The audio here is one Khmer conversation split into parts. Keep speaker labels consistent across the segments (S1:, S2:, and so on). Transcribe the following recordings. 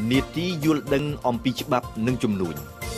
S1: នេតិយល់ដឹងអំពីច្បាប់និងជំនួញ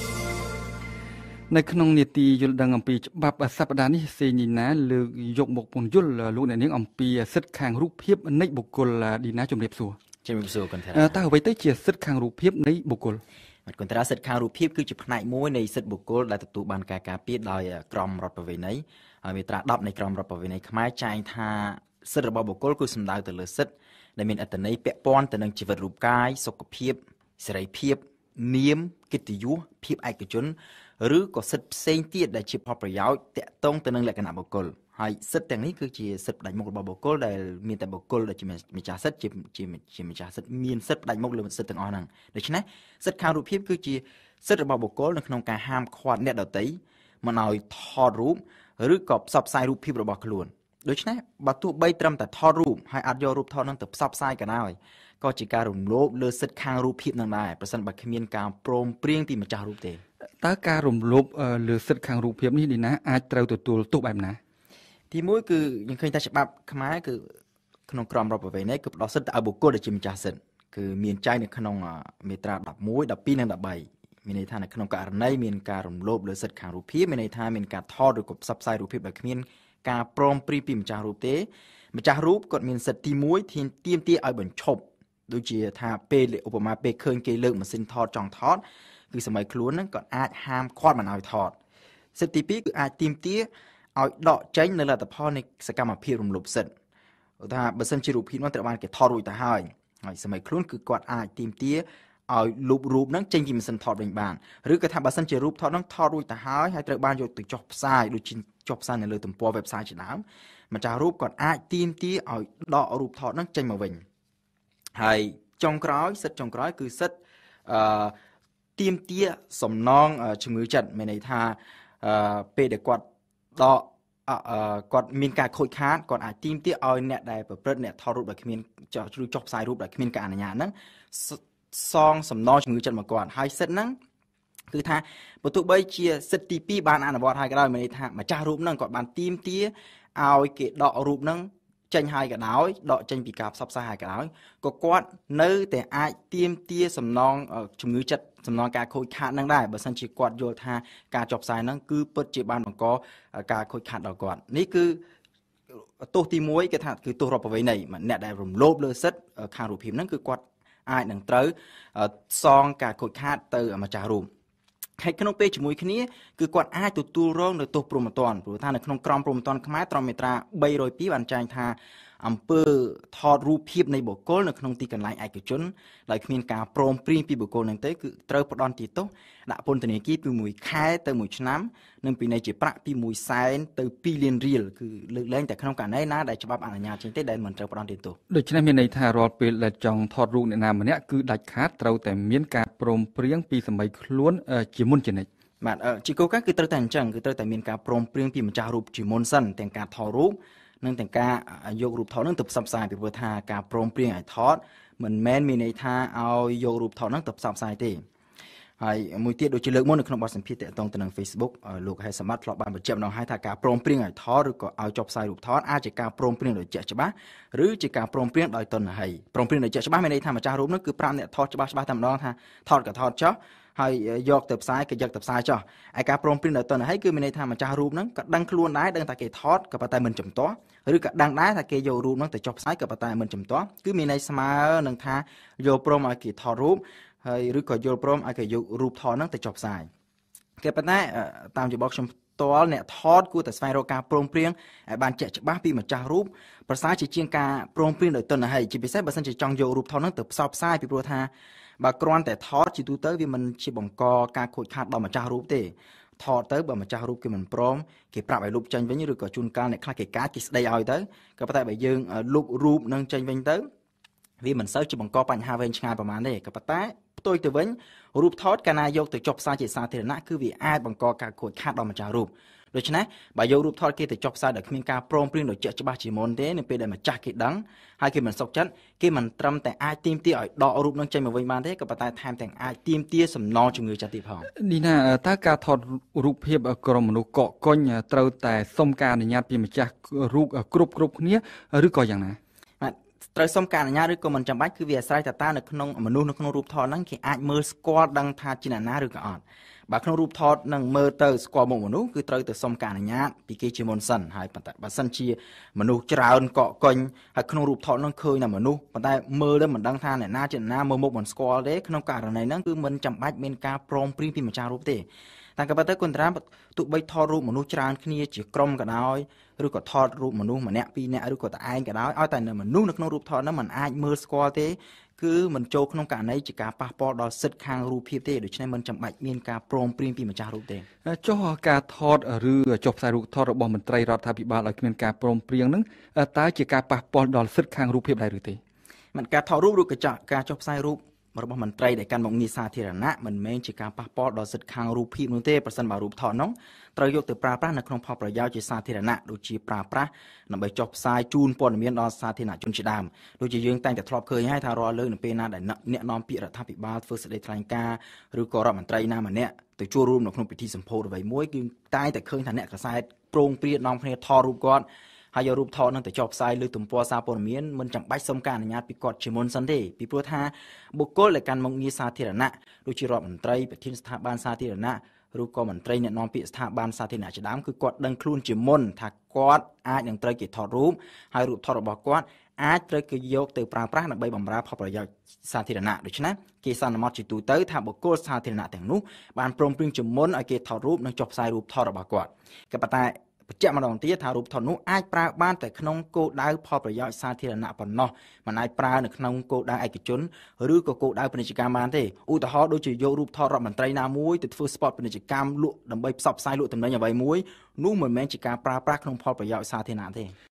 S2: នៅក្នុងនេតិយល់ដឹងអំពីច្បាប់សប្តាហ៍នេះសេនីណាលើកយកមកពន្យល់លោកអ្នកនាងអំពីសិទ្ធិខាងរូបភាពនៃបុគ្គលឌីណាជំរាបសួរ
S3: ជំរាបសួរកន្ត្រា
S2: តើអ្វីទៅជាសិទ្ធិខាងរូបភាពនៃបុគ្គល
S3: កន្ត្រាសិទ្ធិខាងរូបភាពគឺជាផ្នែកមួយនៃសិទ្ធិបុគ្គលដែលទទួលបានការការពារដោយក្រមរដ្ឋប្រវេណីហើយមាត្រា10នៃក្រមរដ្ឋប្រវេណីខ្មែរចែងថាសិទ្ធិរបស់បុគ្គលគឺសំដៅទៅលើសិទ្ធិដែលមានអត្ថន័យពាក់ព័ន្ធទៅនឹងជីវិតរូបកាយសុខភាពសេរីភាពនាមកិត្តិយសភាពឯកជនឬក៏សិទ្ធិផ្សេងទៀតដែលជាផលប្រយោជន៍តាក់ទងទៅនឹងលក្ខណៈបុគ្គលហើយសិទ្ធិទាំងនេះគឺជាសិទ្ធិផ្ដាច់មុខរបស់បុគ្គលដែលមានតែបុគ្គលដែលជាម្ចាស់សិទ្ធិជាម្ចាស់សិទ្ធិមានសិទ្ធិផ្ដាច់មុខលើសិទ្ធិទាំងអស់ហ្នឹងដូច្នេះសិទ្ធិខាងរូបភាពគឺជាសិទ្ធិរបស់បុគ្គលនៅក្នុងការហាមឃាត់អ្នកដទៃមិនឲ្យថតរូបឬក៏ផ្សព្វផ្សាយរូបភាពរបស់ខ្លួនដូច្នេះបើទោះបីត្រឹមតែថតរូបហើយអត់យករូបថតហ្នឹងទៅផ្សព្វផ្សាយក៏ដោយក៏ជាការរំលោភលើសិទ្ធិខាងរូបភាពនឹងដែរប្រសិនបើគ្មានការព្រមព្រៀងពីម្ចាស់រូបទេ
S2: តើការរំលោភលើសិទ្ធិខាងរូបភាពនេះឌីណាអាចត្រូវទទួលទោសបែបណា
S3: ទីមួយគឺយើងឃើញថាច្បាប់ខ្មែរគឺក្នុងក្រមរដ្ឋប្រវេណីគឺផ្ដល់សិទ្ធិឲ្យបុគ្គលដែលជាម្ចាស់សិទ្ធិគឺមានចែងនៅក្នុងមាត្រា11 12និង13មានន័យថានៅក្នុងករណីមានការរំលោភលើសិទ្ធិខាងរូបភាពមានន័យថាមានការថតឬក៏ផ្សព្វផ្សាយរូបភាពដោយគ្មានការព្រមព្រៀងពីម្ចាស់រូបទេម្ចាស់រូបគាត់មានសិទ្ធិទី1ទាមទារឲ្យបញ្ឈប់ដូចជាថាពេលឧបមាពេលឃើញគេលើកម៉ាស៊ីនថតចង់ថតគឺសម័យខ្លួនហ្នឹងគាត់អាចហាមឃាត់មិនឲ្យថតសិទ្ធិទី2គឺអាចទាមទារឲ្យដកចេញនៅលទ្ធផលនៃសកម្មភាពរំលោភសិទ្ធិឧទាហរណ៍បើសិនជារូបភាពនោះត្រូវបានគេថតរួចទៅហើយសម័យខ្លួនគឺគាត់អាចទាមទារឲ្យលុបរូបហ្នឹងចេញពីម៉ាស៊ីនថតវិញបានឬក៏ថាបើសិនជារូបថតហ្នឹងថតរួចទៅហើយត្រូវបានយកទៅចុះផ្សាយដូចជាចុះផ្សាយនៅលើទំព័រ website ជាដើមម្ចាស់រូបគាត់អាចទាមទារឲ្យដករូបថតហ្នឹងចេញមកវិញហើយចុងក្រោយសិទ្ធិចុងក្រោយគឺសិទ្ធិទាមទារសំណងជំងឺចិត្តមានន័យថាពេលដែលគាត់ដកគាត់មានការខូចខាតគាត់អាចទាមទារឲ្យអ្នកដែលប្រព្រឹត្តអ្នកថតរូបដោយគ្មានចុះផ្សាយរូបដោយគ្មានការអនុញ្ញាតហ្នឹងសងសំណងជំងឺចិត្តមកគាត់ហើយសិទ្ធិហ្នឹងគឺថាបើទោះបីជាសិទ្ធិទី2បានអនុវត្តហើយក៏ដោយមានន័យថាម្ចាស់រូបហ្នឹងគាត់បានទាមទារឲ្យគេដករូបហ្នឹងចេញហើយក៏ដោយដកចេញពីការផ្សព្វផ្សាយហើយក៏ដោយក៏គាត់នៅតែអាចទាមទារសំណងជំងឺចិត្តសំណងការខូចខាតនឹងដែរបើសិនជាគាត់យល់ថាការចុះផ្សាយហ្នឹងគឺពិតជាបានបង្កការខូចខាតដល់គាត់នេះគឺទោសទី1គេថាគឺទោសរដ្ឋប្រវេណីអ្នកដែលរំលោភលើសិទ្ធិខាងរូបភាពហ្នឹងគឺគាត់អាចនឹងត្រូវសងការខូចខាតទៅម្ចាស់រូបហើយក្នុងពេលជាមួយគ្នាគឺគាត់អាចទទួលរងនៅទោសព្រហ្មទណ្ឌព្រោះថានៅក្នុងក្រមព្រហ្មទណ្ឌខ្មែរត្រឹមមាត្រា302បានចែងថាអំពើថតរូបភាពនៃបុគ្គលនៅក្នុងទីកន្លែងឯកជនដោយគ្មានការព្រមព្រៀងពីបុគ្គលនឹងទេគឺត្រូវផ្ដន្ទាទោសដាក់ពន្ធនាគារពី1ខែទៅ1ឆ្នាំនិងពិន័យជាប្រាក់ពី100,000ទៅ2លានរៀលគឺលើកលែងតែក្នុងករណីណាដែលច្បាប់អនុញ្ញាតចេញទេដែលមិនត្រូវផ្ដន្ទាទោស
S2: ដូច្នេះមានន័យថារាល់ពេលដែលចង់ថតរូបអ្នកណាម្នាក់គឺដាច់ខាតត្រូវតែមានការព្រមព្រៀងពីសម័យខ្លួនជាមុនជានិច្ច
S3: បាទជាគោលការណ៍គឺត្រូវតែអញ្ចឹងគឺត្រូវតែមានការព្រមព្រៀងពីម្ចាស់រូបជាមុនសិនទាំងការថតរូបនិងទាំងការយករូបថតហ្នឹងទៅផ្សព្វផ្សាយពីព្រោះថាការព្រមព្រៀងឲ្យថតមិនមែនមានន័យថាឲ្យយករូបថតហ្នឹងទៅផ្សព្វផ្សាយទេហើយមួយទៀតដូចជាលើកមុននៅក្នុងបទសម្ភាសន៍តាក់ទងទៅនឹង Facebook លោកហេសមត្ថធ្លាប់បានបញ្ជាក់ម្ដងហើយថាការព្រមព្រៀងឲ្យថតឬក៏ឲ្យចុះផ្សាយរូបថតអាចជាការព្រមព្រៀងដោយជាក់ច្បាស់ឬជាការព្រមព្រៀងដោយទណ្ឌហ័យព្រមព្រៀងដោយជាក់ច្បាស់មានន័យថាម្ចាស់រូបហ្នឹងគឺប្រាប់អ្នកថតច្បាស់តែម្ដងថាថតក៏ថតចុះហើយយកទៅផ្សាយក៏យកទៅផ្សាយចុះឯការព្រមព្រៀងដោយតនហើយគឺមានន័យថាម្ចាស់រូបហ្នឹងក៏ដឹងខ្លួនដែរដឹងថាគេថតក៏ប៉ុន្តែមិនចំទាស់ឬក៏ដឹងដែរថាគេយករូបហ្នឹងទៅចុះផ្សាយក៏ប៉ុន្តែមិនចំទាស់គឺមានន័យស្មើនឹងថាយកព្រមឲ្យគេថតរូបហើយឬក៏យល់ព្រមឲ្យគេយករូបថតហ្នឹងទៅចុះផ្សាយគេប៉ុន្តែតាមយោបល់ខ្ញុំផ្ទាល់អ្នកថតគួរតែស្វែងរកការព្រមព្រៀងឲ្យបានជាក់ច្បាស់ពីម្ចាស់រូបប្រសើរជាងការព្រមព្រៀងដោយតនហើយជាពិសេសបើសិនជាចង់យករូបថតហ្នឹងទៅផ្សព្វផ្សាយពីព្រោះថាបើគ្រាន់តែថតជាទូទៅវាមិនជាបង្កការខូចខាតដល់ម្ចាស់រូបទេថតទៅបើម្ចាស់រូបគេមិនព្រមគេប្រាប់ឲ្យលុបចេញវិញឬក៏ជួនកាលអ្នកខ្លះគេកាចគេស្ដីឲ្យទៅក៏ប៉ុន្តែបើយើងលុបរូបនឹងចេញវិញទៅវាមិនសូវជាបង្កបញ្ហាវែងឆ្ងាយប្រហែលទេក៏ប៉ុន្តែផ្ទុយទៅវិញរូបថតកាលណាយកទៅចុះផ្សាយជាសាធារណៈគឺវាអាចបង្កការខូចខាតដល់ម្ចាស់រូបដូច្នេះបើយករូបថតគេទៅចុះផ្សាយដោយគ្មានការព្រមព្រៀងដោយជាក់ច្បាស់ជាមុនទេនៅពេលដែលម្ចាស់គេដឹងហើយគេមិនសុខចិត្តគេមិនត្រឹមតែអាចទាមទារឲ្យដករូបនឹងចេញមកវិញបានទេក៏ប៉ុន្តែថែមទាំងអាចទាមទារសំណងជំងឺចិត្តទៀតផង
S2: នេះណាតើការថតរូបភាពក្រុមមនុស្សកកកុញត្រូវតែសុំការអនុញ្ញាតពីម្ចាស់រូបគ្រប់គ្នាឬក៏យ៉ាងណា
S3: បាទត្រូវសុំការអនុញ្ញាតឬក៏មិនចាំបាច់គឺវាអាស្រ័យតើនៅក្នុងមនុស្សនៅក្នុងរូបថតហ្នឹងគេអាចមើលស្គាល់ដឹងថាជាអ្នកណាឬក៏អត់បើក្នុងរូបថតនឹងមើលទៅស្គាល់មុខមនុស្សគឺត្រូវទៅសុំការអនុញ្ញាតពីគេជាមុនសិនហើយប៉ុន្តែបើសិនជាមនុស្សច្រើនកកកុញហើយក្នុងរូបថតហ្នឹងឃើញតែមនុស្សប៉ុន្តែមើលទៅមិនដឹងថាអ្នកណាជាអ្នកណាមើលមុខមិនស្គាល់ទេក្នុងករណីហ្នឹងគឺមិនចាំបាច់មានការព្រមព្រៀងពីម្ចាស់រូបទេតែក៏ប៉ុន្តែគុណតារាទោះបីថតរូបមនុស្សច្រើនគ្នាជាក្រុមក៏ដោយឬក៏ថតរូបមនុស្សម្នាក់ពីរនាក់ឬក៏តែឯងក៏ដោយឲ្យតែមនុស្សនៅក្នុងរូបថតហ្នឹងมันអាចមើលស្គាល់ទេគឺមិនចូលក្នុងករណីជាការប៉ះពាល់ដល់សិទ្ធិខាងរូបភាពទេដូច្នេះមិនចាំបាច់មានការព្រមព្រៀងពីម្ចាស់រូបទេ
S2: ចុះការថតឬចុះផ្សាយរូបថតរបស់មន្ត្រីរដ្ឋាភិបាលឲ្យគ្មានការព្រមព្រៀងហ្នឹងតើជាការប៉ះពាល់ដល់សិទ្ធិខាងរូបភាពដែរឬទេ
S3: មិនការថតរូបឬក៏ការចុះផ្សាយរូបរបស់មន្ត្រីដែលកាន់មកងារសាធារណៈមិនមែនជាការប៉ះពាល់ដល់សិទ្ធិខាងរូបភាពនោះទេប្រសិនបើរូបថតនោះត្រូវយកទៅប្រើប្រាស់នៅក្នុងផលប្រយោជន៍ជាសាធារណៈដូចជាប្រើប្រាស់ដើម្បីចុះផ្សាយជូនព័ត៌មានដល់សាធារណជនជាដើមដូចជាយើងតែងតែធ្លាប់ឃើញហើយថារាល់លើកនៅពេលណាដែលអ្នកនាំពាក្យរដ្ឋាភិបាលធ្វើសេចក្តីថ្លែងការណ៍ឬក៏រដ្ឋមន្ត្រីណាម្នាក់ទៅចូលរួមនៅក្នុងពិធីសម្ពោធអ្វីមួយគឺតែងតែឃើញថាអ្នកកសែតប្រងព្រាតនាំគ្នាថតរូបគាត់ហើយយករូបថតនឹងទៅចុះផ្សាយលើទំព័រសារព័ត៌មានមិនចាំបាច់សុំការអនុញ្ញាតពីគាត់ជាមុនសិនទេពីព្រោះថាបុគ្គលដែលកាន់មកងារសាធារណៈដូចជារដ្ឋមន្ត្រីប្រធានស្ថាប័នសាធារណៈឬក៏មន្ត្រីអ្នកនាំពាក្យស្ថាប័នសាធារណៈជាដើមគឺគាត់ដឹងខ្លួនជាមុនថាគាត់អាចនឹងត្រូវគេថតរូបហើយរូបថតរបស់គាត់អាចត្រូវគេយកទៅប្រើប្រាស់ដើម្បីបម្រើផលប្រយោជន៍សាធារណៈដូច្នេះគេសន្មតជាទូទៅថាបុគ្គលសាធារណៈទាំងនោះបានព្រមព្រៀងជាមុនឲ្យគេថតរូបនិងចុះផ្សាយរូបថតរបស់គាត់ក៏ប៉ុន្តែបញ្ជាក់ម្ដងទៀតថារូបថតនោះអាចប្រើបានតែក្នុងគោលដៅផលប្រយោជន៍សាធារណៈប៉ុណ្ណោះមិនអាចប្រើនៅក្នុងគោលដៅឯកជនឬក៏គោលដៅពាណិជ្ជកម្មបានទេឧទាហរណ៍ដូចជាយករូបថតរដ្ឋមន្ត្រីណាមួយទៅធ្វើ spot ពាណិជ្ជកម្មលក់ដើម្បីផ្សព្វផ្សាយលក់ទំនិញអ្វីមួយនោះមិនមែនជាការប្រើប្រាស់ក្នុងផលប្រយោជន៍សាធារណៈទេ